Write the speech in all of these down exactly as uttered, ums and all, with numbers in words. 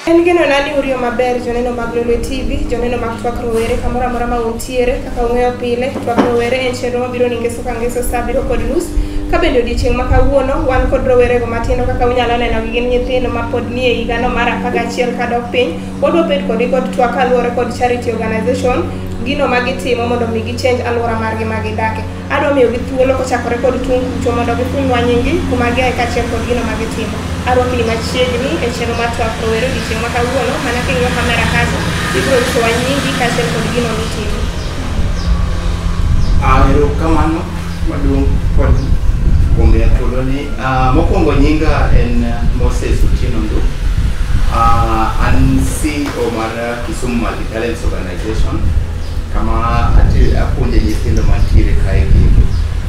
En geno nani uriyo maber joneno mag Lolwe T V, joneno mag twak rowere kamora mora ma untiere kaka ung'eyo pile twak rowere en chenro mabiro ni ngeso ka ngeso sa biro kod nus ka bende odiochieng' ma kawuono wan kod rowere go matindo kaka unyalo neno gi gin nyithindo ma pod nie higano mar apar gachiel kadok piny. Wadwa bet kodgi kod twak kaluwore kod charity organization gino ma gitimo mondo mi gichange alwora margi ma gidake. Adwa miyo gi thuolo kochakore kod tung kucho mondo gifunwa nyingi kuma giae kaachiel kod gino ma gitimo. Adwa kini machiegni e chenro mar twak rowere odiochieng' ma kawuono mana king'iyo kamera kacha ibiro nyisowa nyingi kaachiel kod gino mitimo. Erokamano maduong' kod kuom miya thuolo ni. Mokwongo nyinga en Moses Otieno Nduk. An C E O mar Kisumu Multi Talents Organization kama apuonje nyithindo mantiere kae gini.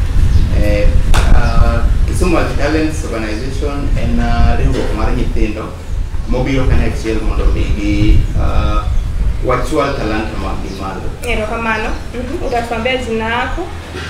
Kisumu Multi Talents Organization en riwruok mar nyithindo mobiro kanyachiel mondo mi wachwal talanta maggi malo. Erokamano. Utatuambia jina lako?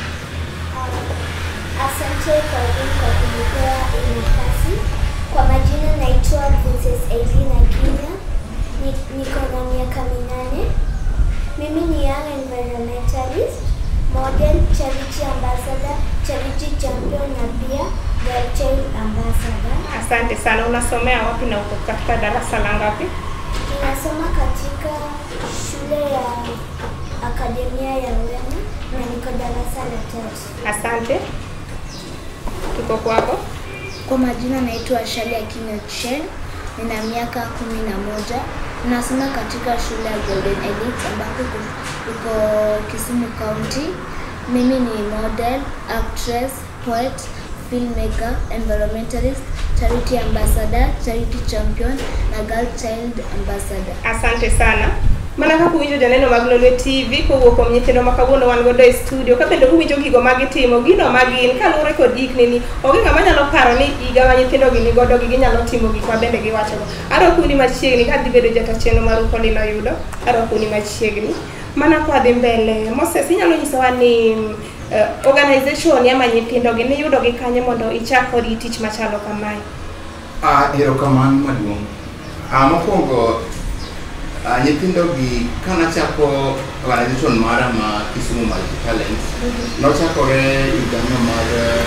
Asante kwa kwa kunipea nafasi. Kwa majina naitwa Princess Eileen Akinya. Niko na miaka minane. Mimi ni young environmentalist, model, charity ambassador, charity champion na pia girl child ambassador. Asante sana. Unasomea wapi na uko katika darasa la ngapi? Ninasoma katika shule ya Akademia ya Wema na niko darasa la tatu. Asante. Tuko kwako? Kwa majina naitwa Shali Akinya Chen. Nina miaka kumi na moja. Ninasoma katika shule ya Golden Elite ambapo uko Kisumu County. Mimi ni model, actress, poet, filmmaker, environmentalist, charity ambassador, charity champion na girl child ambassador. Asante sana. Mana ka kuwinjo joneno mag Lolwe T V kowuok kuom nyithindo ma kawuono wan godo e studio ka bende kuwinjo gigo ma gitimo gino ma gin kaluwore kod hikni ni onge ng'ama nyalo paro ni higa ma nyithindo gi ni godo gi ginyalo timo gik ma bende giwachogo. Adwa kuni machiegni ka dhi bedo jata chenro mar Ukolino Yudo. Adwa kuni machiegni mana kwa dhi mbele. Moses, inyalo nyisowa ni uh, organization ya ma nyithindo gi ni yudo gi kanye mondo ichak kod tich machalo kamae? Ah, erokamano maduong'. Ah, mokwongo Uh, nyithindo gi kana chako organization mara ma Kisumu Multi Talents mm-hmm. no chakore higano mar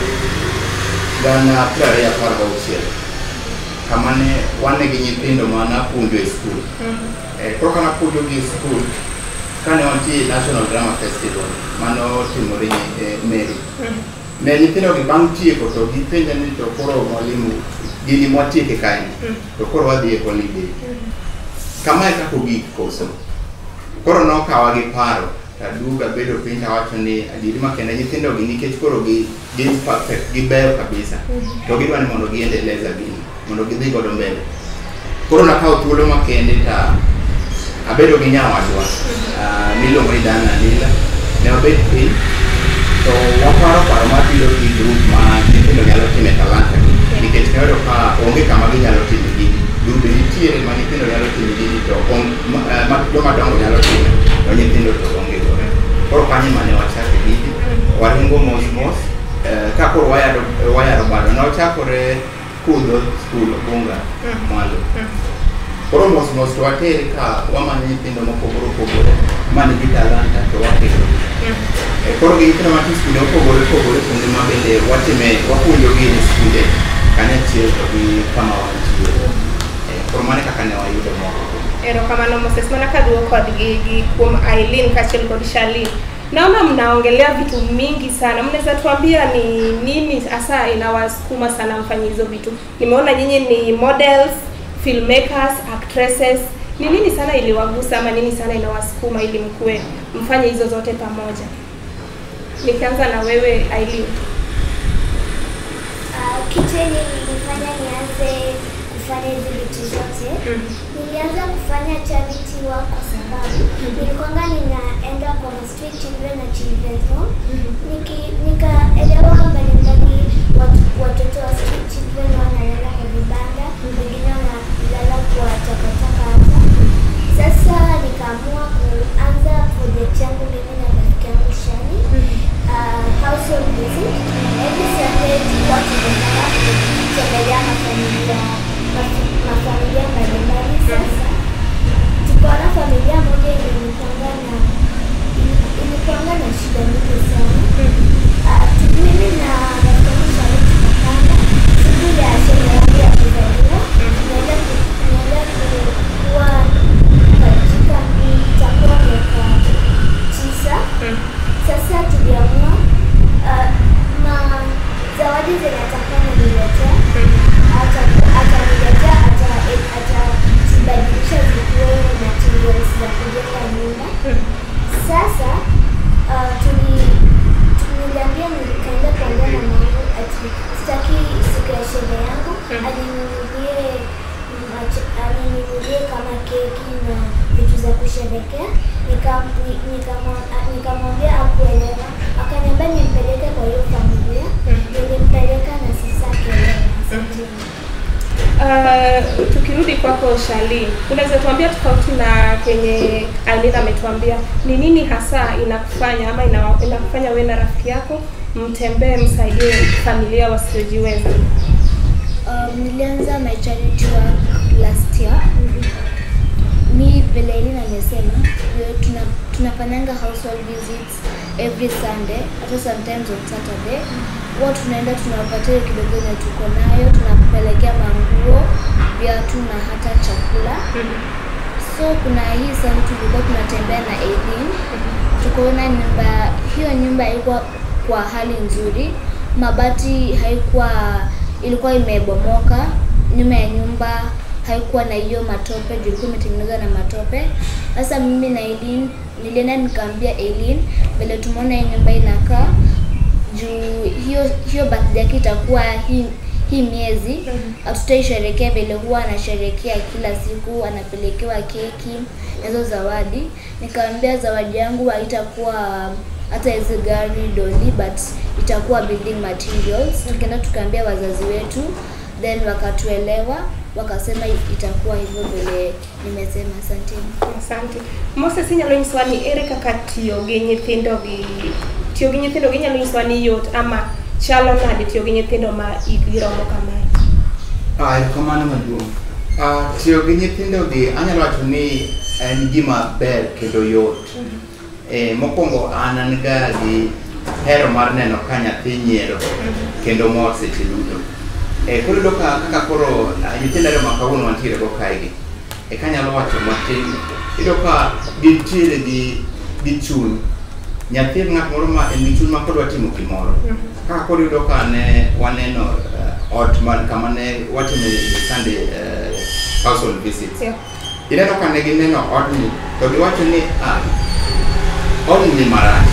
gana prariyo apar gauchiel kamane wane gi nyithindo mana puonjo e skul. Mm-hmm. eh, koro kana puonjo gi e skul kane wantie National Drama Festival mano timore e Meru. Mm-hmm. Ne nyithindo gi bang' tieko to gipenja ni to koro mwalimu gini mwatieke kae mm-hmm. to koro wadhi e holiday. Mm-hmm. Kama e kako gik koso. Koro no kawa gi paro. Taduga bedo piny tawacho ni adiri makenda nyithindo gi nikech koro gi gin perfect, gi beyo kabisa. Mm-hmm. To gidwa ni mondo giendeleza gini, mondo gidhi godo mbele. Koro nakawo thuolo makende ta abedo gi nyawadwa. Uh, miluongo ni Dan Anila. Ne wabet piny. To waparo paro mabiro gi group ma nyithindo nyalo time talanta gi. Nikech kayudo ka onge kama ginyalo time gini. Grube nitiere ma nyithindo nyalo timo gini to joma dongo nyalo timo to nyithindo to onge gore. Koro kanyo mane wachako gini waringo mos mos ka koro wayaro bado nochakore kudho skul Bunga malo. Koro mos mos to watere ka wamanyo nyithindo mopogore opogore manigi talanta to waketo. Koro gi nyithindo matiyo skunde opogore opogore kuonde ma bende watime wapuonjogi e skunde kanyachiel to gi kama wantiere. Promane kaka ne wayudo moko. Erokamano Moses, mana kaduo kod gi gi kuom Eileen kaachiel kod Shali. Naona mnaongelea vitu mingi sana. Mnaweza tuambia ni nini hasa inawasukuma sana mfanye hizo vitu? Nimeona nyinyi ni models, filmmakers, actresses. Ni nini sana iliwagusa ama nini sana inawasukuma ili mkue mfanye hizo zote pamoja? Nikianza na wewe Eileen. Uh, kitu nilifanya nianze kufanya hizi vitu zote. Mm. Nilianza kufanya charity work kwa sababu mm. nilikuanga ninaenda kwa street children na children's home. Mm. Niki nikaelewa mbalimbali watoto wa street children wanalala kwa vibanda, wengine wanalala kwa takataka hapa. Sasa nikaamua kuanza project yangu mimi na rafiki yangu Shani. Mm. Uh, household visit. Every Sunday watu wanataka kutembelea mafamilia mafamilia mbalimbali. Sasa kusherehekea, nikamwambia nika nikamwambia akuelewa, akaniambia nimpeleke kwa hiyo familia. Nilimpeleka na sasa akaelewa. Uh, tukirudi kwako Shali, unaweza tuambia tofauti na kenye Aileen ametuambia, ni nini hasa inakufanya ama ina, inakufanya wewe na rafiki yako mtembee msaidie familia wasiojiweza? Um, nilianza my charity work last year. Mi vile Aileen amesema, tuna tunafanyanga household visits every Sunday, hata sometimes on Saturday. Huwa tunaenda tunawapatia kidogo na tuko nayo, tunapelekea manguo, viatu na hata chakula. So kuna hii sana tulikuwa tunatembea na Aileen. Tukaona nyumba, hiyo nyumba haikuwa kwa hali nzuri. Mabati haikuwa, ilikuwa imebomoka. Nyuma ya nyumba haikuwa na hiyo matope, ilikuwa imetengenezwa na matope. Sasa mimi na Aileen nilienda nikamwambia Aileen, vile tumeona hii nyumba inakaa, juu hiyo hiyo birthday yake itakuwa hii hii miezi, hatutaisherehekea vile huwa anasherehekea kila siku, anapelekewa keki nazo zawadi. Nikamwambia zawadi yangu haitakuwa hata hizo gari doli, but itakuwa building materials. Tukaenda tukaambia wazazi wetu, then wakatuelewa, wakasema itakuwa hivyo vile nimesema. Asante. Asante. Mose sinyalo nyiswani ere kaka tiyo gi nyithindo gi tiyo gi nyithindo gi nyalo nyiswani yot ama chalo nade tiyo gi nyithindo ma igi romo kamae? Ah, kamano maduong'. Ah, tiyo gi nyithindo gi anyalo wacho ni en gima ber kendo yot. Eh, mokwongo an an ga gi hero mar neno ka nyathi nyiero kendo mor seche duto. Eh, koro doka kaka koro nyithindo ariyo ma kawuono wantiere go kaegi. E kanyalo wacho matin, iyudo ka gintiere gi gi chuny. Nyathi ng'at moro ma en gi chuny ma kodwa timo gimoro. Kaka koro iyudo ka ne waneno uh, ot man kama ne watimo Sunday uh, household visits. Yeah. Ineno ka ne gineno odni to giwacho ni ah, odni ni marach.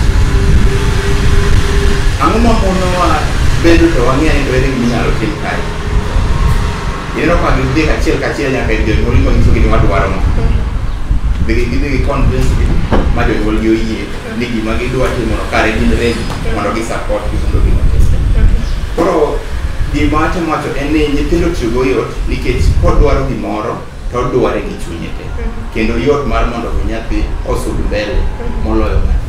Ang'o ma monowa bedo to wang'eyo ni ere giminyalo tim kae. Ineno ka gidhi kachiel kachiel nyaka e jonyuol go nyiso gima dwaro mo. Gidhi gidhi gi convince gi ma jonyuol gi oyie ni gima gidwa timo kare gin ready mondo gi support gi mondo gi matese. Koro gima temo wacho en ni nyithindo tiyo go yot nikech kodwaro gimoro to dware gi chunye te. Kendo yot mar mondo nyathi osud mbele moloyo ng'ato.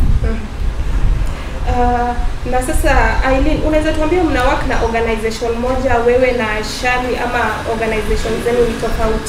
Uh, na sasa Aileen, unaweza tuambia mna work na organization moja wewe na Shali ama organization zenu ni tofauti?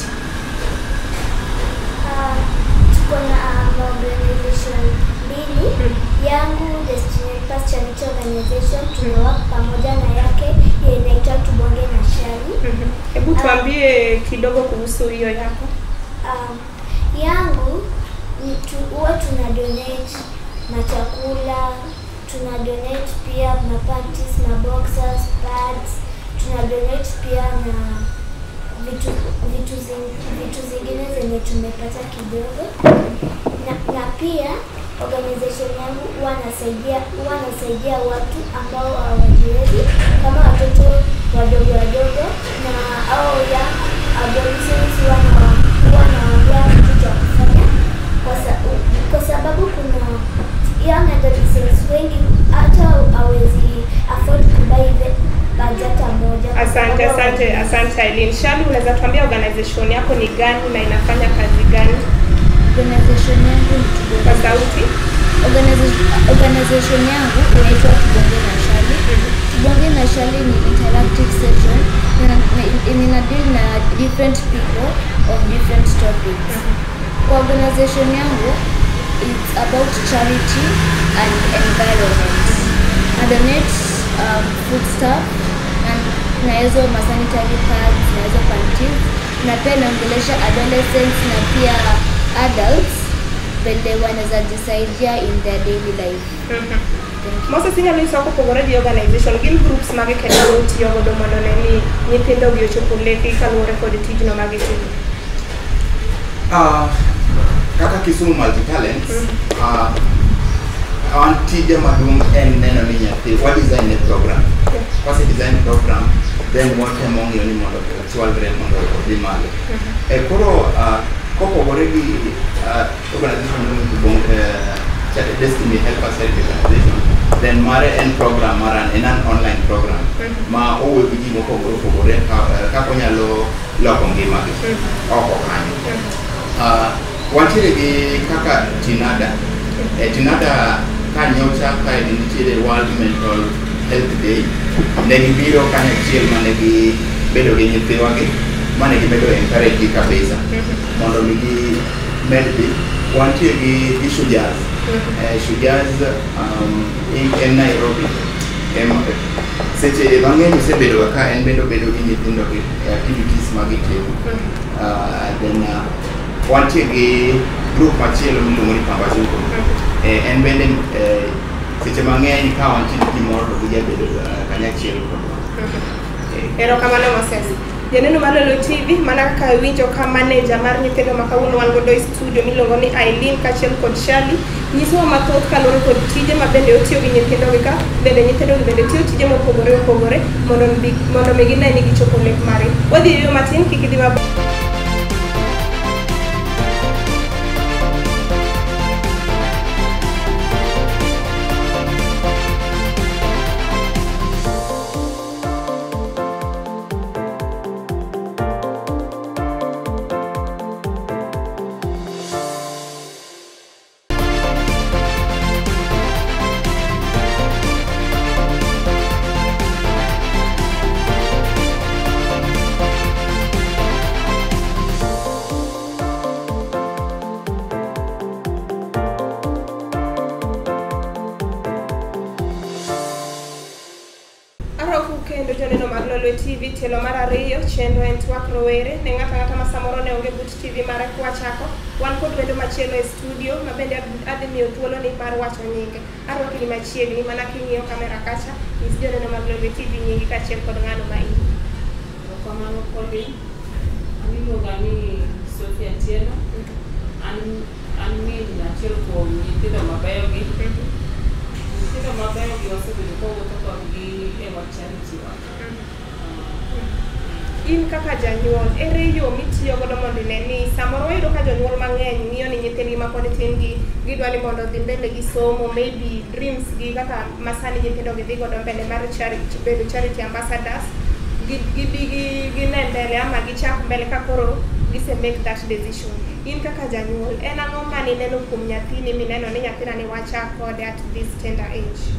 Uh, tuko na uh, organization mbili. Yangu Destiny Pass Charity Organization, tunawaka pamoja na yake inaitwa Tubonge na Shali. Hebu tuambie uh, kidogo kuhusu hiyo yako. Um, yangu ni tu, huwa tuna donate na chakula, tuna donate pia na panties na boxers, pads, tuna donate pia na vitu vitu zing, vitu zingine zenye tumepata kidogo. Na, na pia organization yangu huwa nasaidia huwa nasaidia watu ambao hawajiwezi, kama watoto wadogo wadogo na au ya adolescents, huwa na huwa nawaambia kitu cha kufanya kwa, sa, kwa sababu kuna young adolescents wengi hata hawezi afford kubuy the budget moja. Asante, asante, asante Aileen. Shali, unaweza tuambia organization yako ni gani na inafanya kazi gani? Organization yangu ni Tubonge. Kwa sauti? Organization organization yangu inaitwa Tubonge na Shali. Tubonge na Shali ni interactive session in in a deal na different people of different topics. Kwa organization yangu, it's about charity and environment. I donate um, food stuff and na hizo sanitary pads na hizo panties, na pia naongelesha adolescents na pia adults vile wanaweza jisaidia in their daily life. Mose sinyalo nyiso kopogore gi organization, gin groups mage kendo tiyo godo mondo ne nyithindo gi ochopo leki kaluwore kod tijno magitimo? Ah, kaka Kisumu Multi Talents, ah an tije maduong' en neno ni nyathi wa design a program. Kose design program, then watemo ng'iyo ni mondo ochwalre mondo odhi malo. E koro kopogore gi uh, Destiny Help Us Help Organization. Then mare en program maran en an online program. Ma owe biji mo ko ko ko re ka ko nyalo lo ko ngima ke. Oko kanyo. Ah wantire gi kaka Tinada. E Tinada ka nyocha ka ni chile World Mental Health Day. Negi biro kanyo chiel mane gi bedo gi nyithiwa gi mane gi bedo encourage gi kabisa. Mondo gi medbi wantire gi gi Shujaz. Uh, Shujaz um, in, in Nairobi. Em seche bang'eny osebedo ka en bedo bedo gi nyithindo gi activities mag itimo. Uh, then uh, wantie gi group machielo miluongo ni Pambazuko. Eh, en bende eh, seche mang'eny ka wantie gi moro gi jabedo kanyachiel kodwa. Erokamano Moses. Janeno Malolo T V mana ka winjo ka manager mar nyithindo ma kawuono wan godo e studio miluongo ni Eileen kachiel kod Shali nyisowa mathoth kaluwore kod tije ma bende otiyo gi nyithindo gi ka bende nyithindo gi bende tiyo tije mopogore opogore mondo mondo mi gine ni gichopo lek mare. Wadhi yo matin kik idhi maber. Kendo joneno mag Lolo T V tielo mar ariyo chendo en twak rowere ne ng'ata ng'ata ma samoro ne onge but T V mare kwachako wan kod wendo machielo e studio ma bende adhi miyo thuolo ni mar wacho nyinge arwaki ni machiegni mana king'iyo kamera kacha nyis joneno mag Lolo T V nyingi kachiel kod ng'ano ma in. Kamano kodi aniluonga ni Sophia Tieno an an min achiel kuom nyithindo mabeyo gi nyithindo mabeyo gi osebedo kowuotho kodgi e wach charity work. In kaka janyuol ere yo mitiyo godo mondo ine ni samoro wayudo ka jonyuol mang'eny ng'iyo ni nyithindgi ma pod tin gi gidwa ni mondo dhi mbele gi somo maybe dreams gi kaka masani nyithindo gi dhi godo mbele mar charity bedo charity ambassadors gibi gine mbele ama gichak mbele ka koro gise make that decision. In kaka janyuol en ang'o mane ineno kuom nyathini mineno ni nyathina ni wachak kode at this tender age?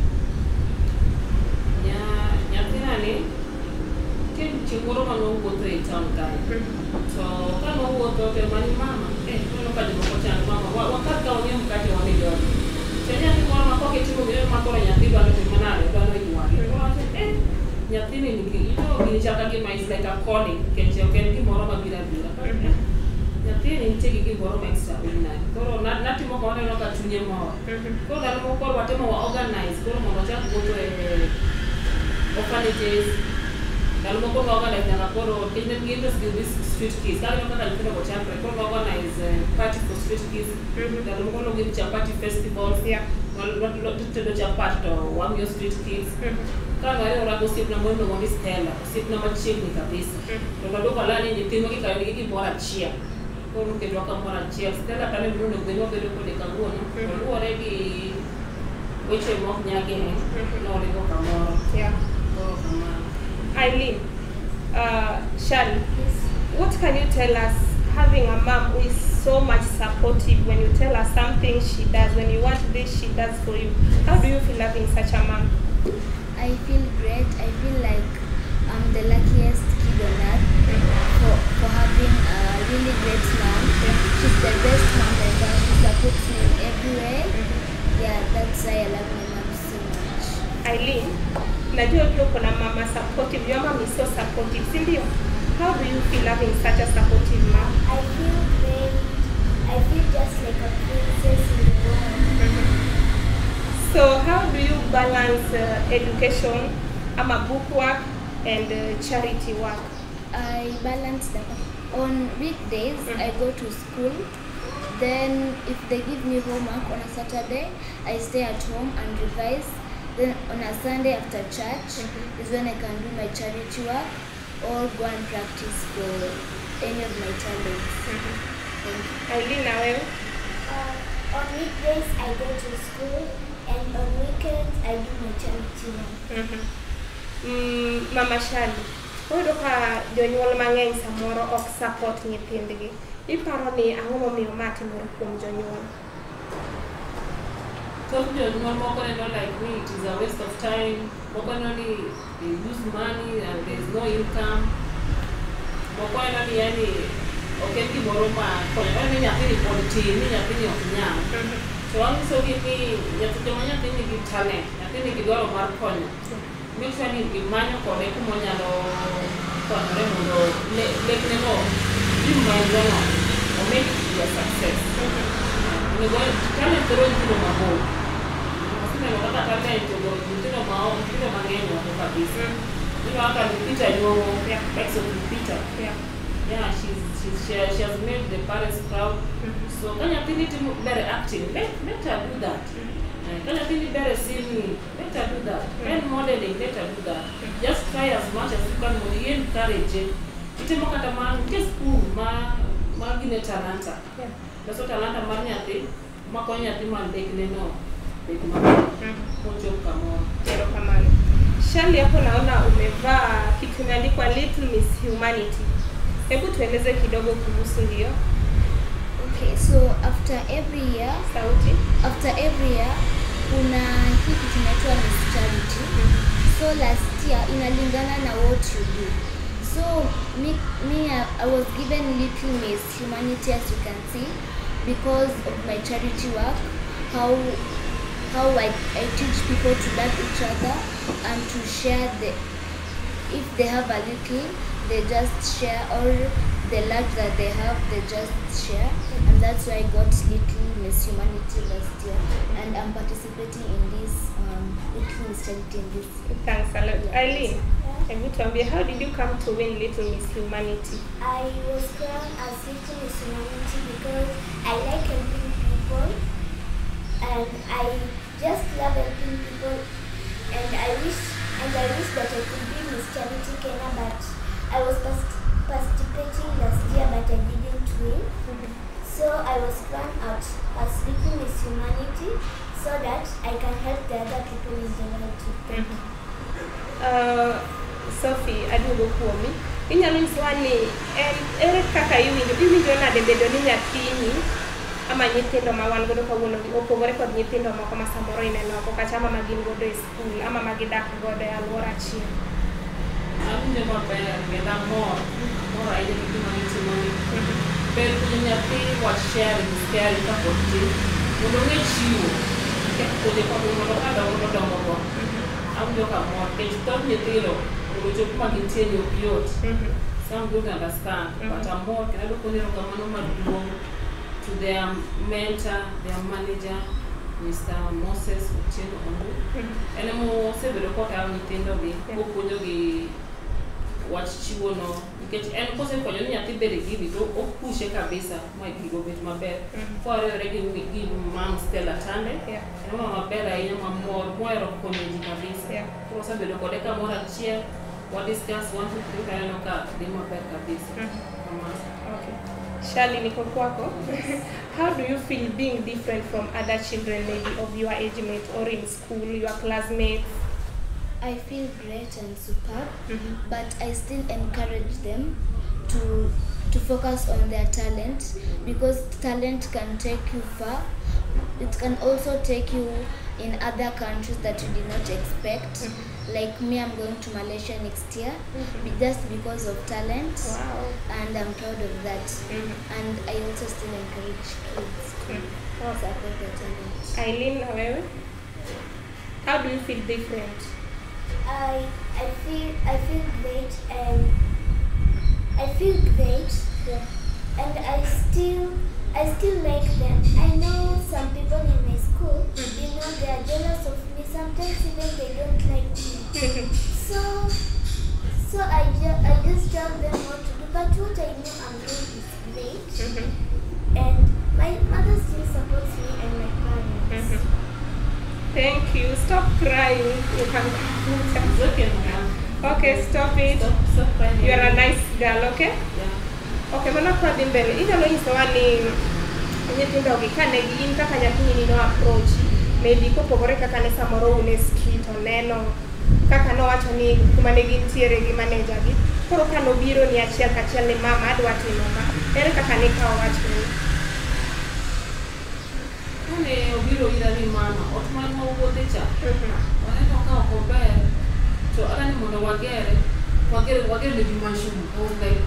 Nyathina ni chieng' moro mane owuotho e town kae to kane owuotho to mani mama eh neno ka jomoko chand mama wakar ka wang'io mkate wane jodi to nyathi moro ma koke timo gino ma koro nyathi dwaro timo nade dwaro ywage owacho eh nyathini nigi ito gini chaka gima is like a calling nikech ok en gimoro mabiro abira nyathini nitie gi gimoro ma extraordinary koro natimo ka waneno ka chunye mor koro ndalo moko koro watemo wa organize koro mondo ochak wuotho e orphanages ndalo moko wa organize nyaka koro kech ne gi interest gi street kids kaka kaka nyithindo go chakre koro wa organize party for street kids ndalo moko no gi chapati festivals tedo chapati to wang'io street kids kano ayo rago osiepna moro miluongo ni Stella osiepna machiegni kabisa to kaduoko lani nyithindwa gi kayo nigi gimoro achiel koro ketwa kamoro achiel Stella kane biro onego bed ni wabedo kode kawuono oluwore gi weche mok nyagi noringo kamoro koro kamano. Eileen, uh, Shali, what can you tell us having a mom who is so much supportive when you tell her something she does, when you want this she does for you? How do you feel having such a mom? I feel great. I feel like I'm the luckiest kid on earth for, for having a really great mom. She's the best mom ever. She supports me in every way. Yeah, that's why I love my mom so much. Eileen, najua pia kuna mama supportive. Your mom is so supportive, si ndio? How do you feel having such a supportive mom? I feel great. I feel just like a princess in the world. So how do you balance uh, education, ama book work, and uh, charity work? I balance them. On weekdays, mm-hmm. I go to school. Then if they give me homework on a Saturday, I stay at home and revise. Then on a Sunday after church mm-hmm. is when I can do my charity work or go and practice for any of my talents. Mm-hmm. Eileen, now uh, on weekdays I go to school, and on weekends I do my charity work. Mhm. Mm, Mama Shali, oyudo ka jonyuol mang'eny samoro ok support nyithindgi. Iparo ni ang'o momiyo ma timore kuom jonyuol? Some jonyuol moko neno like me, it is a waste of time. Moko neno ni they lose money and there is no income. Moko neno ni yani ok en gimoro ma konyo ni nyathini pod tin, ni nyathini ok nyal. To wanyisogi ni nyathi joma nyathi nigi talent, nyathi nigi dwaro mar konyo. Make sure ni gimanyo kode kuma onyalo konyore mondo lekne no gim maendono omed be a success. Talent thoro nyithindo mabor. Aseneno kaka talent ogoro nyithindo mang'eny oko kabisa. Ino kaka Lupita nyuomo, ex of Lupita. Yeah, she's, she's, she, she has made the parents proud. So ka nyathini timo better acting, let, let her do that. Ka nyathini better singing, let her do that. And modeling, let her do that. Just try as much as you can mondo you encourage. Itimo kata man ke school ma ma gine talanta. Kaso talanta mar nyathi ma konyo nyathi man dekne no. Dek ma mochop kamoro. Ero kamano. Shali, hapo naona umevaa kitu imeandikwa Little Miss Humanity. Hebu tueleze kidogo kuhusu hiyo. Okay, so after every year, Sauti. after every year, kuna kitu tunaitwa Miss Charity. So last year inalingana na what you do. So me, me I was given Little Miss Humanity, as you can see, because of my charity work. How how I, I teach people to love each other and to share the, if they have a little, they just share, or the large that they have, they just share. And that's why I got Little Miss Humanity last year. And I'm participating in this um, Little Miss Charity in this. Thanks a lot. Eileen, hebu tuambie, how did you come to win Little Miss Humanity? I was crowned as Little Miss Humanity because I like helping people, and I just love helping people, and I wish and I wish that I could be Miss Charity Kenya, but I was participating last year, but I didn't win. Mm-hmm. So I was crowned out as Little Miss Humanity so that I can help the other people in the world too. Mm-hmm. Uh, Sophie, adugo kuomi. Inyalo nyisowa ni en ere kaka iwinjo iwinjo nade bedo ni nyathini ama nyithindo ma wan godo kawuono opogore kod nyithindo moko ma samoro ineno oko kata ama ma gin godo e skul ama ma gidak godo e alwora achiel. Awinjo maber kendo amor mor ahinya gi gima gitimo ni. Ber puonjo nyathi wach sharing is caring kapod tin mondo ong'e chiwo puonje kapod mondo ka dongo dongo go. Awinjo ka mor nikech thoth nyithindo mondo chop kuma gintie ni ok yot. Some don't understand, but amor kendo adwoko erokamano maduong' to their mentor, their manager, Mister Moses Otieno Ondu. En ema osebedo kotayo nyithindogi kopuonjogi wach chiwo no, nikech en kosekonyo ni nyathi bedo gini to opushe kabisa ma gigo bet maber. Koriwore gi Mam Stella Tande, en mama maber ahinya mamor mohero konyo ji kabisa. Koro osebedo kode kamoro achiel, wa discuss one two three kaneno ka dhi maber kabisa. Okay. Shali, niko kwako. How do you feel being different from other children maybe of your age mate or in school, your classmates? I feel great and superb, Mm-hmm. but I still encourage them to to focus on their talent, because talent can take you far. It can also take you in other countries that you did not expect. Mm-hmm. Like me, I'm going to Malaysia next year, Mm-hmm. be- just because of talent. Wow. And I'm proud of that. Mm-hmm. And I also still encourage kids to Mm-hmm. support their talent. Eileen, na wewe? How do you feel different? I I feel I feel great, and I feel great, and I still I still like them. I know some people in my school, you know, they are jealous of me. Sometimes even they don't like me. So so I just I just tell them what to do. But what I know I'm doing is great, Mm-hmm. and my mother still supports me and my parents. Mm-hmm. Thank you. Stop crying. You can It's okay, mama. Okay, stop it. Stop, stop crying. You are a nice girl, okay? Yeah. Okay, mana kwa di mbele. Inyalo nyisowa ni nyithindo gi kane gin kaka nyathini no approach maybe kopogore kaka ne samoro une street oneno kaka nowacho ni kuma ne gintiere gi manager gi koro ka nobiro ni achiel kachiel ni mama adwa timo ma ere kaka ne kawo wach ni kane obiro ira ni mama ot man mawuothe cha waneno ka ok ober to ara ni mondo wagere wagere wagere ne dimension I was like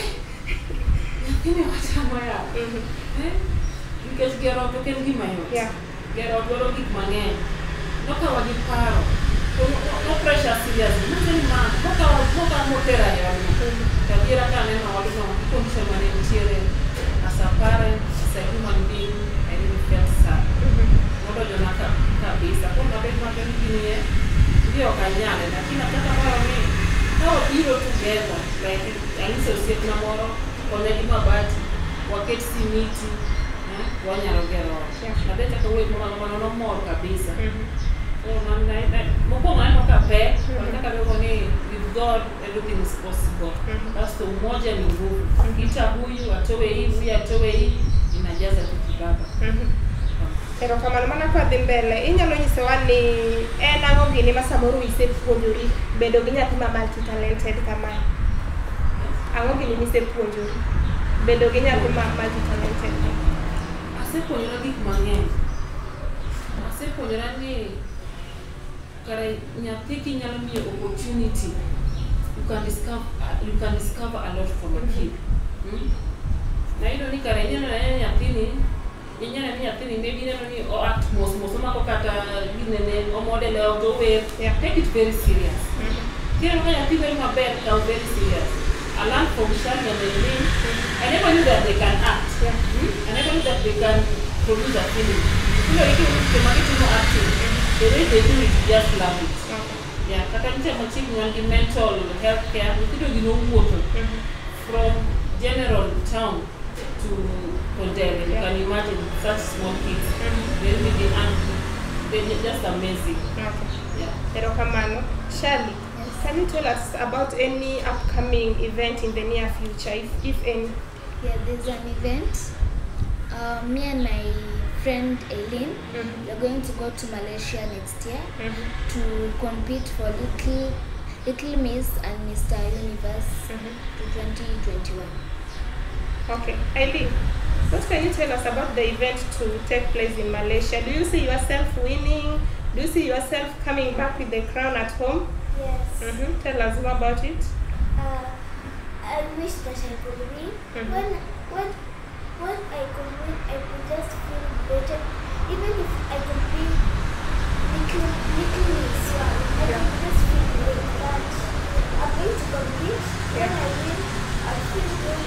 nyathini wachamo ya eh nikech gero to ken gima yot yeah gero dwaro gik mang'eny nokawa gi paro no pressure serious nani mama nokawa nokawa motera yoni kadiera ka neno wadno condition mane nitiere as a parent as a human being I really felt sad modo jona ka kabisa kwa mabet mabet ginie ndio kanyale lakini nataka mara mimi how biro together like alisa usiet na moro kone di mabati waket simiti eh wanyalo gero na beta ka wewe mama mama no mor kabisa oh man na moko ngano ka pe nataka wewe ni with God everything is possible basi umoja ni nguvu kita huyu atowe hivi atowe hii inajaza tukibaba pero kamano mana kwa dhi mbele inyalo nyisowa ni en ang'o gini ma samoro isepuonjori bedo gi nyathi ma multi talented kamae ang'o gini misepuonjori bedo gi nyathi ma multi talented asepuonjora gik mang'eny asepuonjora ni kara nyathi kinyalo miyo opportunity you can discover uh, you can discover a lot from a kid hmm? na hilo ni kara nyana na nyathini nyanya ni nyathini maybe neno ni o act mos mos mako kata ginene o model o to wear take it very serious kile mm-hmm. Kaya people maber ka very serious I learned from Shani and Eileen I never knew that they can act yeah. hmm? I never knew that they can produce a film you know if you make it no acting the way they do it just love it okay. Yeah kata nite machiki nwangi mental health care nitido gino wuotho from general town to Kodere, you can imagine such small kids. Mm-hmm. They really they're just amazing. Okay. Yeah. Pero kamano, Shali, yes. Can you tell us about any upcoming event in the near future, if, if any? Yeah, there's an event. Uh, me and my friend Eileen, mm-hmm. we're going to go to Malaysia next year mm-hmm. to compete for Little Little Miss and Mister Universe mm-hmm. twenty twenty-one. Okay, Eileen, what can you tell us about the event to take place in Malaysia? Do you see yourself winning? Do you see yourself coming back with the crown at home? Yes. Mm-hmm. Tell us more about it. Uh, I wish that I could win. Mm-hmm. When when when I could win, I could just feel better. Even if I could be little little Miss One, I yeah. could just feel great. But I'm going to compete. Yeah. When I win, I feel good.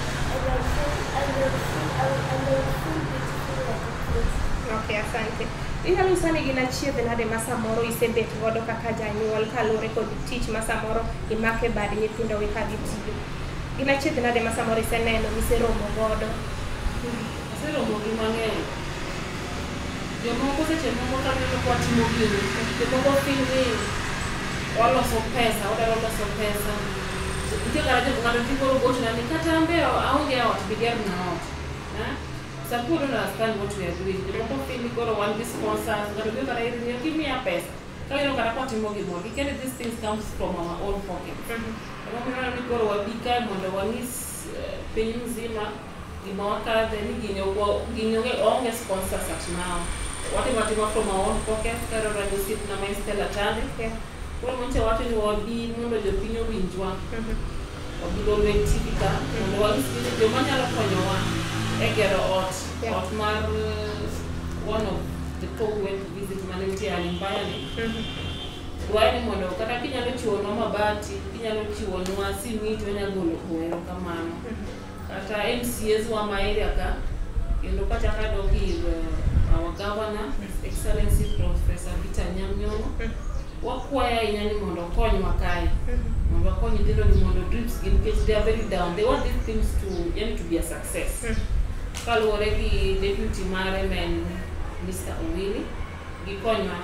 Okay, asante. Inyalo usani gina chiedhe nade masamoro isebet godo kaka janyuol kalure kod tich masamoro imake bad nyithindo wi ka gitiyo. Gina chiedhe nade masamoro iseneno miseromo godo. Aseromo gi mang'eny. Jomoko seche moko kaneno kwa timo gini, jomoko feel ni waloso pesa, wadaro loso pesa. Ndio karaje ngado tikoro gocho na nikata ambeo aonge out bigger na out eh some people don't understand what we are doing they don't feel like or one sponsors ngado bigger na ili give me a pesa kama ino kana kwa timo gi mo can these things comes from our own pocket kama kuna ni koro wabika mondo wanis peni mzima imawaka then ginyo ginyo onge sponsors at now what about from our own pocket karo radio na maistela tande yeah. Kwa mche watu ni wabi mundo jopinyo winjwa wabilo lwetivika mundo walisipili jomanya lokonyo wa egero ot yeah. Ot mar uh, one of the people who went to visit manenti ya Alimbayani Wani mundo kata kinyalo chiwo no mabati kinyalo chiwo nwa simiti wenya golo kuwero kamano kata M C S wa mairi aka yendo kata kado give uh, our governor His Excellency Professor Peter Nyamnyongo wakwaya inyani mondo kony makai mondo kony ndilo ni mondo drips in case they are very down they want these things to yani to be a success kalore ki deputy mare men Mister Owili gikonywa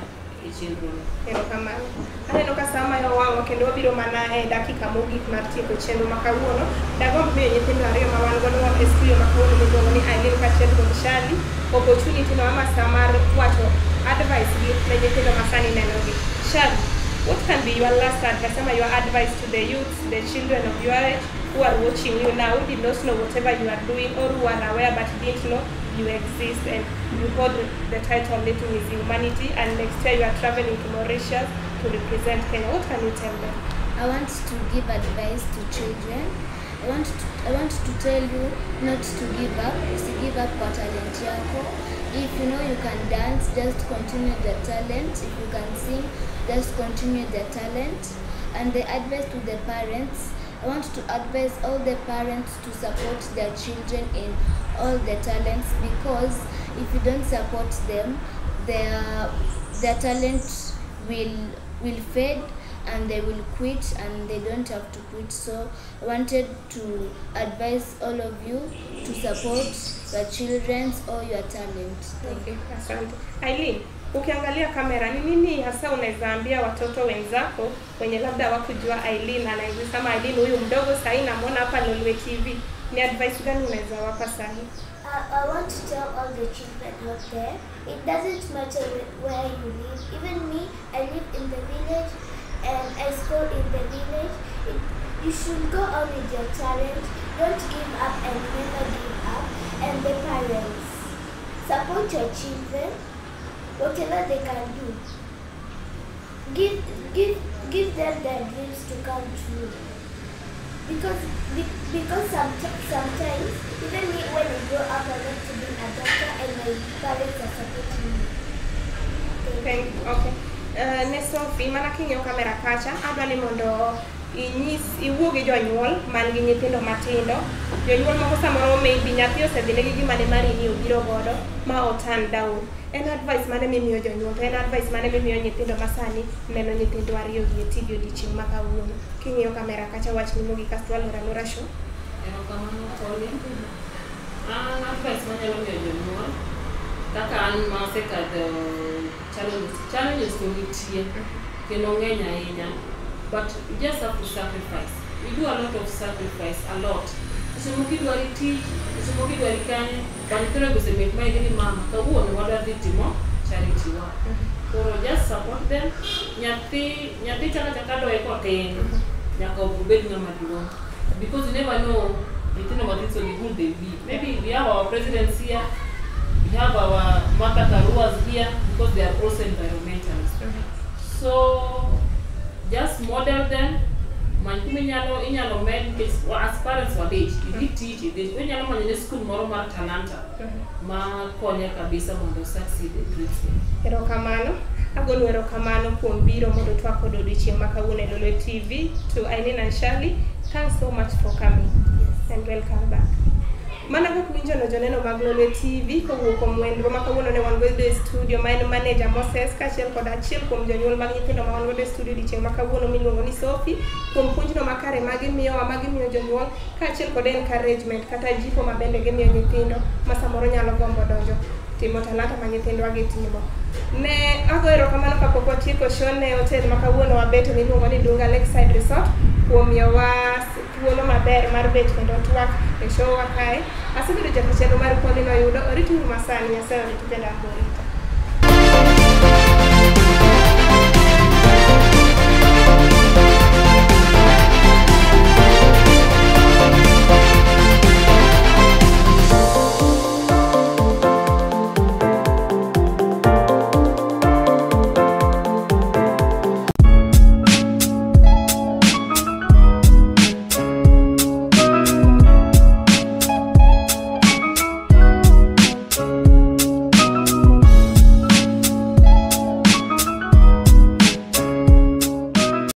e chenro. Erokamano. Aneno ka sama yo wang'o kendo wabiro mana e dakika mogik mar tieko chenro ma kawuono. Dagomb miyo nyithindo ariyo ma wan godo e studio ma kawuono miluongo ni Aileen kaachiel kod Shali opportunity no ama saa mar wacho advice gi ne nyithindo ma sani nenogi. Shali, what can be your last advice, ama your advice to the youth, the children of your age who are watching you now, who did not know whatever you are doing or who are aware but didn't know you exist and you hold the title Little Miss Humanity, and next year you are traveling to Mauritius to represent Kenya. What can you tell them? I want to give advice to children. I want to, I want to tell you not to give up. To give up kwa talent yako. If you know you can dance, just continue the talent. If you can sing, just continue the talent. And the advice to the parents, I want to advise all the parents to support their children in all the talents, because if you don't support them, their their talent will will fade and they will quit, and they don't have to quit. So I wanted to advise all of you to support your children's or your talent. Thank you. Asante. Aileen, ukiangalia kamera, ni nini hasa unaweza ambia watoto wenzako wenye labda hawakujua Aileen anaingia kama Aileen huyu mdogo sasa namuona hapa Lolwe T V? Ni advice gani unaweza wapa sasa? Uh, I want to tell all the children out there, it doesn't matter where you live. Even me, I live in the village and I school in the village. It, you should go on with your talent. Don't give up and never give up. And the parents, support your children, whatever they can do. Give, give, give them their dreams to come true. Because because sometimes, sometimes even me when I grow up I want to be a doctor and my parents are supporting me. Thank you. Okay. Uh, ne Sophie, mana kinyo kamera kacha, adwa ni mondo inyis iwuogi jonyuol man gi nyithindo matindo. Jonyuol moko samoro maybe nyathi osedhine gi gima ne mari ni obiro godo ma o turn down. En advice mane mimiyo jonyuol, en advice mane mimiyo nyithindo masani neno nyithindo ariyo gi T V odiochieng' ma kawuono. Kingiyo kamera kacha wach ni mogi kasto alora lora show. Erokamano Tony. An advice manyalo miyo jonyuol kaka an masekadho challenges challenges to nitie kendo ng'eny ahinya, but you just have to sacrifice. We do a lot of sacrifice, a lot. Usimuki dwari tich, usimuki dwari kanye, banitore gosebet ma igini mama kawuono wadwa dhi timo charity work. So just support them. Nyathi nyathi chaka chaka doe ko tin nyaka obed ng'ama duong', because you never know nyithindo mathiso ni who they be. Maybe we have our presidents here, we have our Martha Karuas here, because they are also environmentalists. Mm-hmm. So just model them. Mankumi nyalo inyalo med as parents wa age, if teach it, when nyalo manyene school moro mar talanta ma konye kabisa mondo succeed in dreams. Erokamano. Agolo erokamano kuom biro mondo twako odiochieng' ma kawuono e Lolwe T V. To Aileen and Shali, thanks so much for coming. Yes. And welcome back. Mana kaka winjo no joneno mag Lolwe T V kowuok kuom wendro ma kawuono ne wan godo e studio, ma en manager Moses kaachiel kod achiel kuom jonyuol mag nyithindo ma wan godo e studio odiochieng' ma kawuono miluongo ni Sophie, kuom puonjno makare ma gimiyowa ma gimiyo jonyuol kaachiel kod encouragement kata jipo ma bende gimiyo nyithindo ma samoro nyalo gombo donjo timo talanta ma nyithindwa gitimo. Ne ago erokamano kapok watieko show ne hotel ma kawuono wabete miluongo ni Dunga Lakeside Resort kuom miyowa thuolo maber mar bet kendo twak e show wa kae. Asebedo jatich chenro mar Pauline Oyudo, orituru masani, Nyasaye orit jodambore.